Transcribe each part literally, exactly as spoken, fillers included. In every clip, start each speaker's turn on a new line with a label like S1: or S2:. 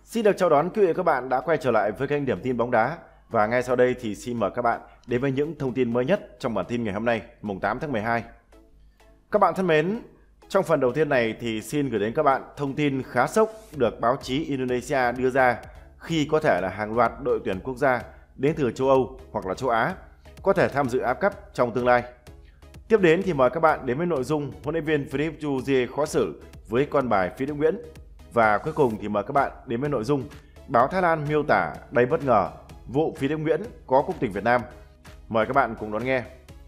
S1: Xin được chào đón quý vị và các bạn đã quay trở lại với kênh Điểm tin bóng đá. Và ngay sau đây thì xin mời các bạn đến với những thông tin mới nhất trong bản tin ngày hôm nay, mùng tám tháng mười hai. Các bạn thân mến, trong phần đầu tiên này thì xin gửi đến các bạn thông tin khá sốc được báo chí Indonesia đưa ra khi có thể là hàng loạt đội tuyển quốc gia đến từ châu Âu hoặc là châu Á có thể tham dự A F C Cup trong tương lai. Tiếp đến thì mời các bạn đến với nội dung huấn luyện viên Philip Chuzier khó xử với con bài Phi Đức Nguyễn. Và cuối cùng thì mời các bạn đến với nội dung báo Thái Lan miêu tả đầy bất ngờ vụ Phi Đức Nguyễn có quốc tịch Việt Nam. Mời các bạn cùng đón nghe.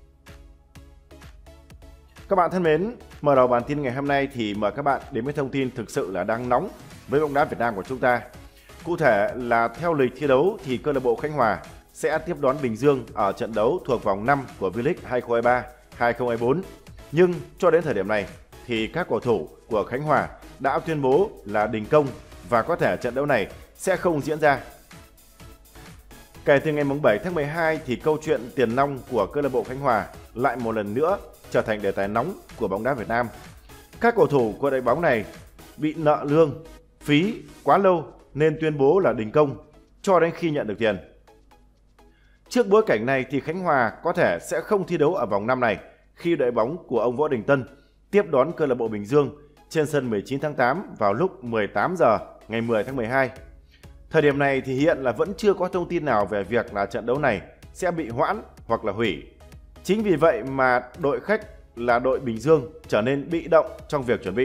S1: Các bạn thân mến, mở đầu bản tin ngày hôm nay thì mời các bạn đến với thông tin thực sự là đang nóng với bóng đá Việt Nam của chúng ta. Cụ thể là theo lịch thi đấu thì câu lạc bộ Khánh Hòa sẽ tiếp đón Bình Dương ở trận đấu thuộc vòng năm của V-League hai không hai ba hai không hai bốn. Nhưng cho đến thời điểm này thì các cầu thủ của Khánh Hòa đã tuyên bố là đình công và có thể trận đấu này sẽ không diễn ra. Kể từ ngày bảy tháng mười hai thì câu chuyện tiền nong của câu lạc bộ Khánh Hòa lại một lần nữa trở thành đề tài nóng của bóng đá Việt Nam. Các cầu thủ của đội bóng này bị nợ lương, phí quá lâu nên tuyên bố là đình công cho đến khi nhận được tiền. Trước bối cảnh này thì Khánh Hòa có thể sẽ không thi đấu ở vòng năm này khi đội bóng của ông Võ Đình Tân tiếp đón câu lạc bộ Bình Dương trên sân mười chín tháng tám vào lúc mười tám giờ ngày mười tháng mười hai. Thời điểm này thì hiện là vẫn chưa có thông tin nào về việc là trận đấu này sẽ bị hoãn hoặc là hủy. Chính vì vậy mà đội khách là đội Bình Dương trở nên bị động trong việc chuẩn bị.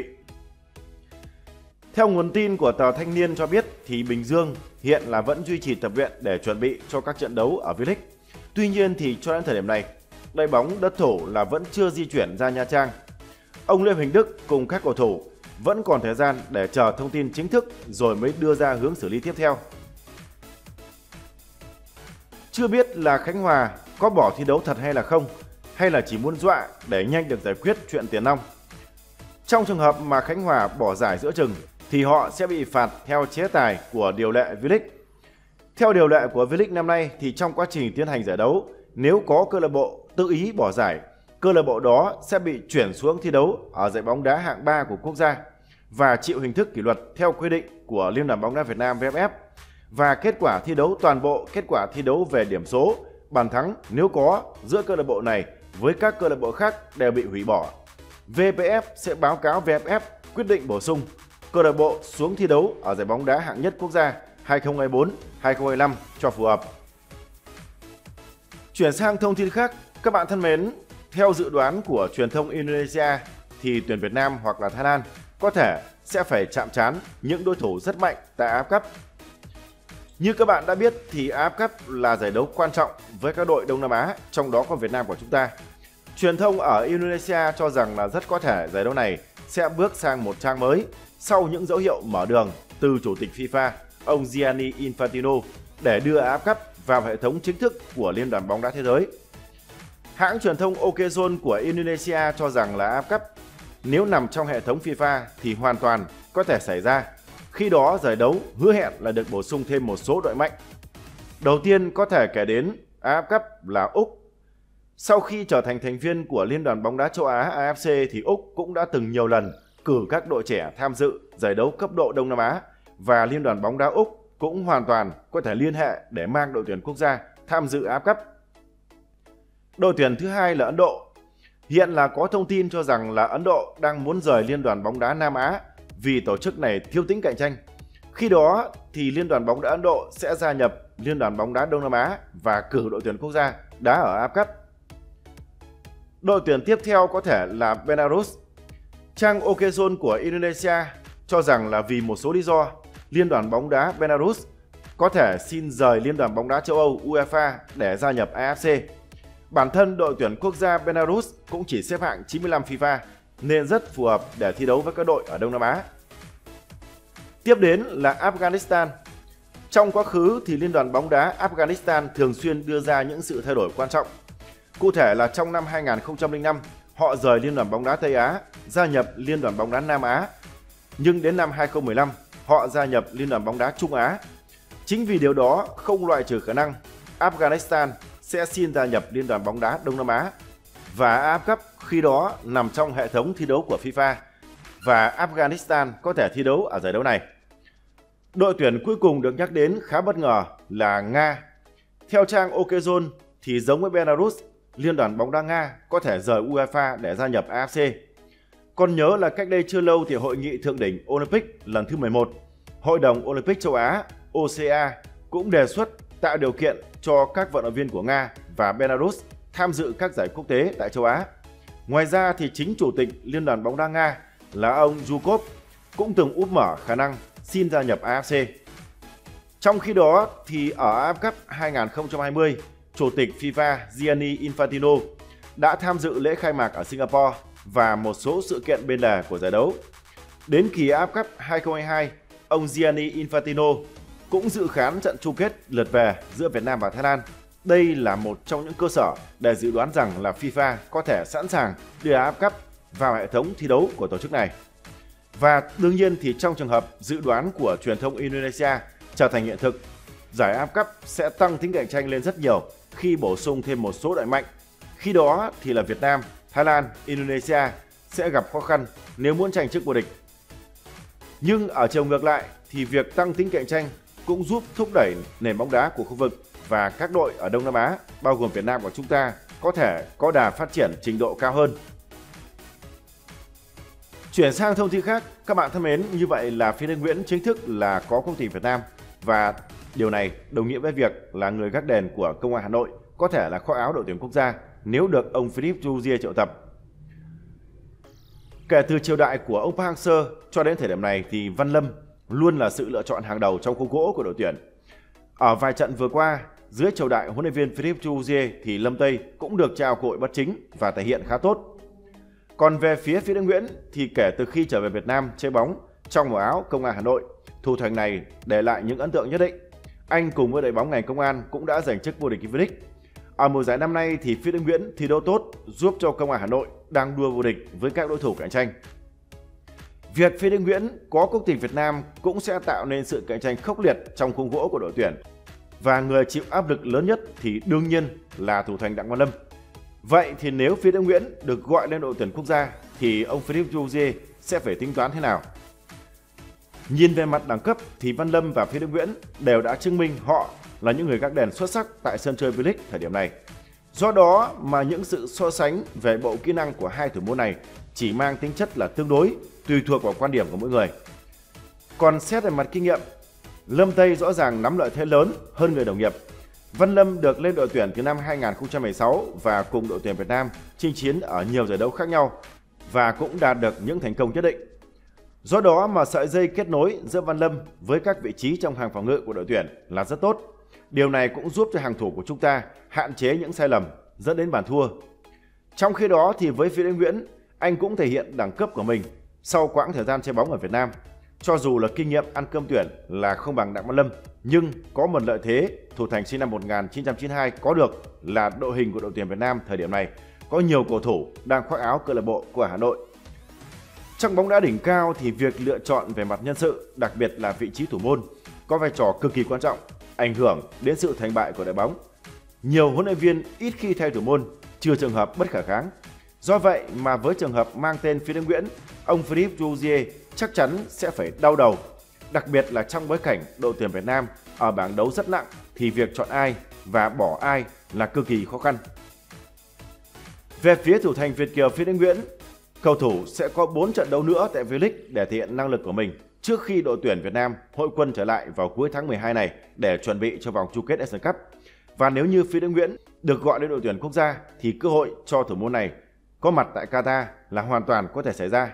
S1: Theo nguồn tin của tờ Thanh Niên cho biết thì Bình Dương hiện là vẫn duy trì tập luyện để chuẩn bị cho các trận đấu ở V-League. Tuy nhiên thì cho đến thời điểm này, đội bóng đất thổ là vẫn chưa di chuyển ra Nha Trang. Ông Lê Huỳnh Đức cùng các cầu thủ vẫn còn thời gian để chờ thông tin chính thức rồi mới đưa ra hướng xử lý tiếp theo. Chưa biết là Khánh Hòa có bỏ thi đấu thật hay là không, hay là chỉ muốn dọa để nhanh được giải quyết chuyện tiền nong. Trong trường hợp mà Khánh Hòa bỏ giải giữa chừng thì họ sẽ bị phạt theo chế tài của điều lệ V-League. Theo điều lệ của V-League năm nay thì trong quá trình tiến hành giải đấu, nếu có câu lạc bộ tự ý bỏ giải, câu lạc bộ đó sẽ bị chuyển xuống thi đấu ở giải bóng đá hạng ba của quốc gia và chịu hình thức kỷ luật theo quy định của Liên đoàn bóng đá Việt Nam V F F. Và kết quả thi đấu toàn bộ, kết quả thi đấu về điểm số, bàn thắng nếu có giữa câu lạc bộ này với các câu lạc bộ khác đều bị hủy bỏ. vê pê ép sẽ báo cáo vê ép ép quyết định bổ sung câu lạc bộ xuống thi đấu ở giải bóng đá hạng nhất quốc gia hai không hai bốn hai không hai lăm cho phù hợp. Chuyển sang thông tin khác, các bạn thân mến, theo dự đoán của truyền thông Indonesia thì tuyển Việt Nam hoặc là Thái Lan có thể sẽ phải chạm trán những đối thủ rất mạnh tại A F C Cup. Như các bạn đã biết thì A F C Cup là giải đấu quan trọng với các đội Đông Nam Á, trong đó có Việt Nam của chúng ta. Truyền thông ở Indonesia cho rằng là rất có thể giải đấu này sẽ bước sang một trang mới sau những dấu hiệu mở đường từ Chủ tịch FIFA, ông Gianni Infantino để đưa A F C Cup vào hệ thống chính thức của Liên đoàn bóng đá thế giới. Hãng truyền thông Okzone của Indonesia cho rằng là A F C Cup nếu nằm trong hệ thống FIFA thì hoàn toàn có thể xảy ra. Khi đó giải đấu hứa hẹn là được bổ sung thêm một số đội mạnh. Đầu tiên có thể kể đến A F C Cup là Úc. Sau khi trở thành thành viên của Liên đoàn bóng đá châu Á A F C thì Úc cũng đã từng nhiều lần cử các đội trẻ tham dự giải đấu cấp độ Đông Nam Á và Liên đoàn bóng đá Úc cũng hoàn toàn có thể liên hệ để mang đội tuyển quốc gia tham dự A F C Cup. Đội tuyển thứ hai là Ấn Độ. Hiện là có thông tin cho rằng là Ấn Độ đang muốn rời Liên đoàn bóng đá Nam Á vì tổ chức này thiếu tính cạnh tranh. Khi đó thì Liên đoàn bóng đá Ấn Độ sẽ gia nhập Liên đoàn bóng đá Đông Nam Á và cử đội tuyển quốc gia đá ở A F C Cup. Đội tuyển tiếp theo có thể là Belarus. Trang Okzone của Indonesia cho rằng là vì một số lý do, Liên đoàn bóng đá Belarus có thể xin rời Liên đoàn bóng đá châu Âu UEFA để gia nhập A F C. Bản thân đội tuyển quốc gia Belarus cũng chỉ xếp hạng chín mươi lăm FIFA nên rất phù hợp để thi đấu với các đội ở Đông Nam Á. Tiếp đến là Afghanistan. Trong quá khứ thì Liên đoàn bóng đá Afghanistan thường xuyên đưa ra những sự thay đổi quan trọng. Cụ thể là trong năm hai nghìn không trăm lẻ năm, họ rời Liên đoàn bóng đá Tây Á, gia nhập Liên đoàn bóng đá Nam Á. Nhưng đến năm hai không một lăm, họ gia nhập Liên đoàn bóng đá Trung Á. Chính vì điều đó không loại trừ khả năng Afghanistan sẽ xin gia nhập Liên đoàn bóng đá Đông Nam Á và A F C Cup khi đó nằm trong hệ thống thi đấu của FIFA và Afghanistan có thể thi đấu ở giải đấu này. Đội tuyển cuối cùng được nhắc đến khá bất ngờ là Nga. Theo trang Okezone thì giống với Belarus, Liên đoàn bóng đá Nga có thể rời UEFA để gia nhập a ép xê. Còn nhớ là cách đây chưa lâu thì Hội nghị thượng đỉnh Olympic lần thứ mười một, Hội đồng Olympic châu Á O C A cũng đề xuất tạo điều kiện cho các vận động viên của Nga và Belarus tham dự các giải quốc tế tại châu Á. Ngoài ra thì chính Chủ tịch Liên đoàn bóng đá Nga là ông Zhukov cũng từng úp mở khả năng xin gia nhập a ép xê. Trong khi đó thì ở a ép Cup hai không hai không, Chủ tịch FIFA Gianni Infantino đã tham dự lễ khai mạc ở Singapore và một số sự kiện bên lề của giải đấu. Đến kỳ a ép Cup hai không hai hai, ông Gianni Infantino cũng dự khán trận chung kết lượt về giữa Việt Nam và Thái Lan. Đây là một trong những cơ sở để dự đoán rằng là FIFA có thể sẵn sàng đưa a ép Cup vào hệ thống thi đấu của tổ chức này. Và đương nhiên thì trong trường hợp dự đoán của truyền thông Indonesia trở thành hiện thực, giải a ép Cup sẽ tăng tính cạnh tranh lên rất nhiều khi bổ sung thêm một số đội mạnh. Khi đó thì là Việt Nam, Thái Lan, Indonesia sẽ gặp khó khăn nếu muốn tranh chức vô địch. Nhưng ở chiều ngược lại thì việc tăng tính cạnh tranh cũng giúp thúc đẩy nền bóng đá của khu vực và các đội ở Đông Nam Á, bao gồm Việt Nam của chúng ta, có thể có đà phát triển trình độ cao hơn. Chuyển sang thông tin khác, các bạn thân mến, như vậy là Phi Đức Nguyễn chính thức là có quốc tịch Việt Nam và điều này đồng nghĩa với việc là người gác đền của Công an Hà Nội có thể là khoác áo đội tuyển quốc gia nếu được ông Philippe Jouzier triệu tập. Kể từ triều đại của ông Park Hang-seo cho đến thời điểm này thì Văn Lâm luôn là sự lựa chọn hàng đầu trong khuôn gỗ của đội tuyển. Ở vài trận vừa qua, dưới triều đại huấn luyện viên Philippe Jouzier thì Lâm Tây cũng được trao cơ hội bất chính và thể hiện khá tốt. Còn về phía Phi Đức Nguyễn thì kể từ khi trở về Việt Nam chơi bóng trong màu áo Công an Hà Nội, thủ thành này để lại những ấn tượng nhất định. Anh cùng với đội bóng ngành Công an cũng đã giành chức vô địch V-League. Ở mùa giải năm nay thì Phi Đức Nguyễn thi đấu tốt giúp cho Công an Hà Nội đang đua vô địch với các đối thủ cạnh tranh. Việc Phi Đức Nguyễn có quốc tịch Việt Nam cũng sẽ tạo nên sự cạnh tranh khốc liệt trong khung gỗ của đội tuyển. Và người chịu áp lực lớn nhất thì đương nhiên là thủ thành Đặng Văn Lâm. Vậy thì nếu Phi Đức Nguyễn được gọi lên đội tuyển quốc gia thì ông Philippe Jouzier sẽ phải tính toán thế nào? Nhìn về mặt đẳng cấp thì Văn Lâm và Phi Đức Nguyễn đều đã chứng minh họ là những người gác đền xuất sắc tại sân chơi V-League thời điểm này. Do đó mà những sự so sánh về bộ kỹ năng của hai thủ môn này chỉ mang tính chất là tương đối, tùy thuộc vào quan điểm của mỗi người. Còn xét về mặt kinh nghiệm, Lâm Tây rõ ràng nắm lợi thế lớn hơn người đồng nghiệp. Văn Lâm được lên đội tuyển từ năm hai không một sáu và cùng đội tuyển Việt Nam chinh chiến ở nhiều giải đấu khác nhau và cũng đạt được những thành công nhất định. Do đó mà sợi dây kết nối giữa Văn Lâm với các vị trí trong hàng phòng ngự của đội tuyển là rất tốt. Điều này cũng giúp cho hàng thủ của chúng ta hạn chế những sai lầm dẫn đến bàn thua. Trong khi đó thì với Phi Đức Nguyễn, anh cũng thể hiện đẳng cấp của mình sau quãng thời gian chơi bóng ở Việt Nam. Cho dù là kinh nghiệm ăn cơm tuyển là không bằng Đặng Văn Lâm, nhưng có một lợi thế thủ thành sinh năm một nghìn chín trăm chín mươi hai có được là đội hình của đội tuyển Việt Nam thời điểm này có nhiều cầu thủ đang khoác áo câu lạc bộ của Hà Nội. Trong bóng đá đỉnh cao thì việc lựa chọn về mặt nhân sự, đặc biệt là vị trí thủ môn, có vai trò cực kỳ quan trọng, ảnh hưởng đến sự thành bại của đội bóng. Nhiều huấn luyện viên ít khi thay thủ môn, trừ trường hợp bất khả kháng. Do vậy mà với trường hợp mang tên Phi Đức Nguyễn, ông Philippe Jouzier chắc chắn sẽ phải đau đầu. Đặc biệt là trong bối cảnh đội tuyển Việt Nam ở bảng đấu rất nặng thì việc chọn ai và bỏ ai là cực kỳ khó khăn. Về phía thủ thành Việt kiều Phi Đức Nguyễn, cầu thủ sẽ có bốn trận đấu nữa tại V-League để thể hiện năng lực của mình trước khi đội tuyển Việt Nam hội quân trở lại vào cuối tháng mười hai này để chuẩn bị cho vòng chung kết Asian Cup. Và nếu như Phi Đức Nguyễn được gọi lên đội tuyển quốc gia thì cơ hội cho thủ môn này có mặt tại Qatar là hoàn toàn có thể xảy ra.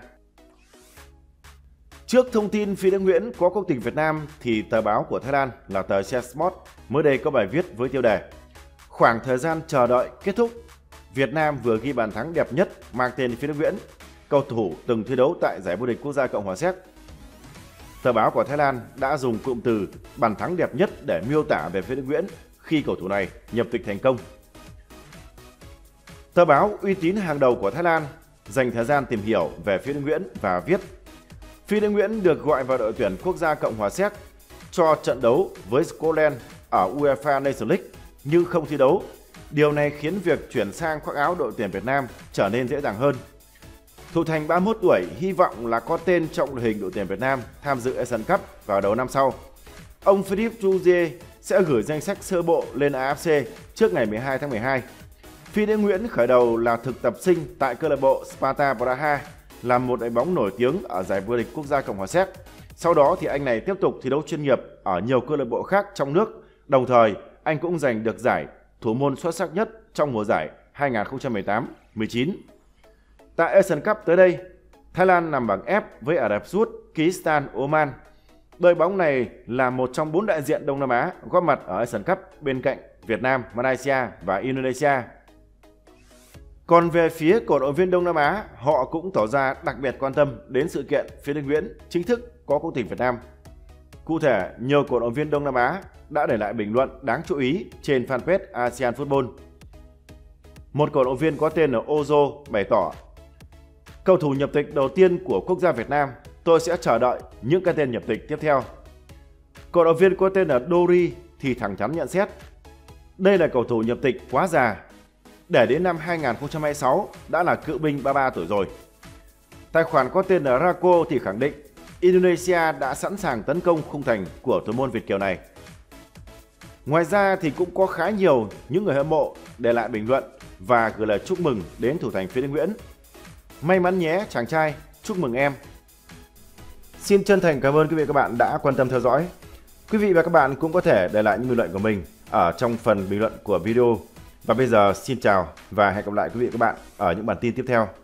S1: Trước thông tin Phi Đức Nguyễn có quốc tịch Việt Nam thì tờ báo của Thái Lan là tờ Chessmot mới đây có bài viết với tiêu đề "Khoảng thời gian chờ đợi kết thúc, Việt Nam vừa ghi bàn thắng đẹp nhất mang tên Phi Đức Nguyễn, cầu thủ từng thi đấu tại giải vô địch quốc gia Cộng hòa Séc." Tờ báo của Thái Lan đã dùng cụm từ "bàn thắng đẹp nhất" để miêu tả về Phi Đức Nguyễn khi cầu thủ này nhập tịch thành công. Tờ báo uy tín hàng đầu của Thái Lan dành thời gian tìm hiểu về Phi Đức Nguyễn và viết: Phi Đức Nguyễn được gọi vào đội tuyển quốc gia Cộng hòa Séc cho trận đấu với Scotland ở UEFA Nations League nhưng không thi đấu. Điều này khiến việc chuyển sang khoác áo đội tuyển Việt Nam trở nên dễ dàng hơn. Thủ thành ba mươi mốt tuổi hy vọng là có tên trong đội hình đội tuyển Việt Nam tham dự Asian Cup vào đầu năm sau. ông Philippe Jouzier sẽ gửi danh sách sơ bộ lên a ép xê trước ngày mười hai tháng mười hai. Phi Đức Nguyễn khởi đầu là thực tập sinh tại câu lạc bộ Sparta Praha, là một đội bóng nổi tiếng ở giải vô địch quốc gia Cộng hòa Séc. Sau đó thì anh này tiếp tục thi đấu chuyên nghiệp ở nhiều câu lạc bộ khác trong nước. Đồng thời, anh cũng giành được giải thủ môn xuất sắc nhất trong mùa giải hai nghìn không trăm mười tám mười chín. Tại Asian Cup tới đây, Thái Lan nằm bảng F với Ả Rập Xê Út, Kyrgyzstan, Oman. Đội bóng này là một trong bốn đại diện Đông Nam Á góp mặt ở Asian Cup bên cạnh Việt Nam, Malaysia và Indonesia. Còn về phía cổ động viên Đông Nam Á, họ cũng tỏ ra đặc biệt quan tâm đến sự kiện Phi Đức Nguyễn chính thức có quốc tịch Việt Nam. Cụ thể, nhiều cổ động viên Đông Nam Á đã để lại bình luận đáng chú ý trên fanpage ASEAN Football. Một cổ động viên có tên là Ozo bày tỏ: cầu thủ nhập tịch đầu tiên của quốc gia Việt Nam, tôi sẽ chờ đợi những cái tên nhập tịch tiếp theo. Cổ động viên có tên là Dori thì thẳng thắn nhận xét: đây là cầu thủ nhập tịch quá già, để đến năm hai nghìn không trăm hai mươi sáu đã là cựu binh ba mươi ba tuổi rồi. Tài khoản có tên là Rako thì khẳng định Indonesia đã sẵn sàng tấn công khung thành của thủ môn Việt kiều này. Ngoài ra thì cũng có khá nhiều những người hâm mộ để lại bình luận và gửi lời chúc mừng đến thủ thành Phi Đức Nguyễn. May mắn nhé chàng trai, chúc mừng em. Xin chân thành cảm ơn quý vị và các bạn đã quan tâm theo dõi. Quý vị và các bạn cũng có thể để lại những bình luận của mình ở trong phần bình luận của video. Và bây giờ xin chào và hẹn gặp lại quý vị và các bạn ở những bản tin tiếp theo.